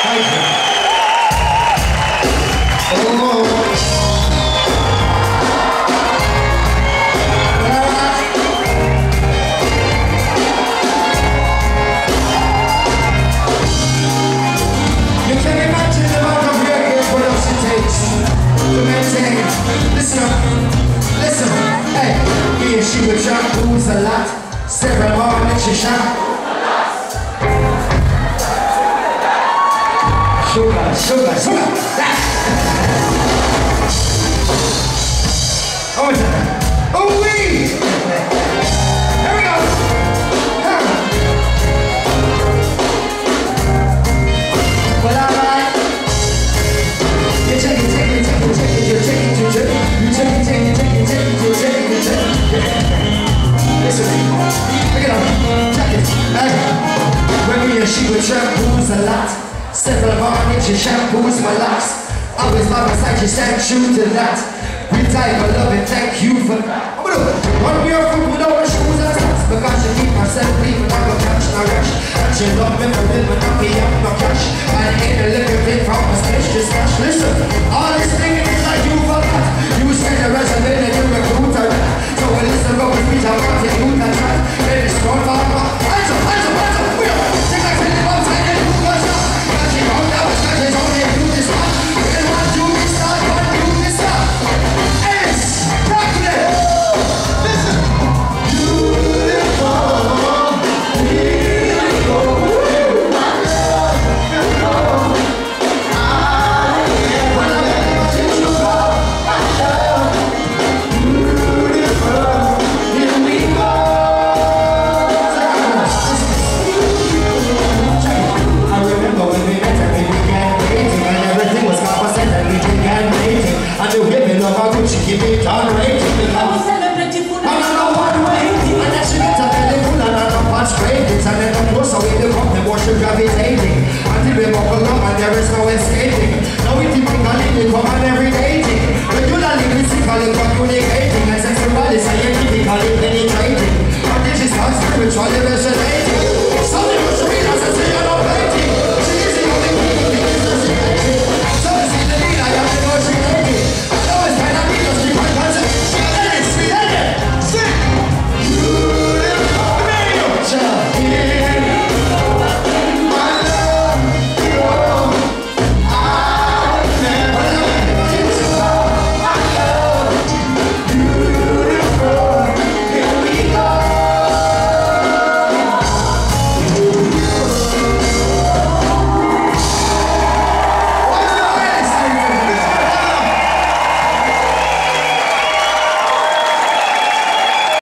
She would jump, booze a lot. Several moments she shot. Sugar, sugar, sugar. Oh, wee! Here we go. Well, alright. You take it, take it, take it, take it, you take it, you take it, you take it, take it, take it, take it, you take it, you take it. Listen, pick it up, check it. Hey, when me and she would shampoos a lot. Several mornings she shampoos my locks. Always by my side, she said true to that. We die for love and thank you for that. I'm gonna run me off without my shoes and socks. Because she keep herself clean when I go catch no rush. And she love me for real when I pay up no cash. And ain't a little bit from my stage to smash. Listen, all this thinking is like you forgot. You spend the rest of it and you recruit her. So we listen to the speech I want to do that track. Baby, strong for my hands up, hands up, hands up. We are take like 20 bucks and then you go shop. And she found out the scratch is only do this one. And one do this start, one do this start. Ellis, rock it. Listen. Beautiful, beautiful. Gravitating until we walk along and there is no escaping. Now we typically come on every dating. Regularly physically communicating and sexually scientifically penetrating. But this is not spiritually resonating.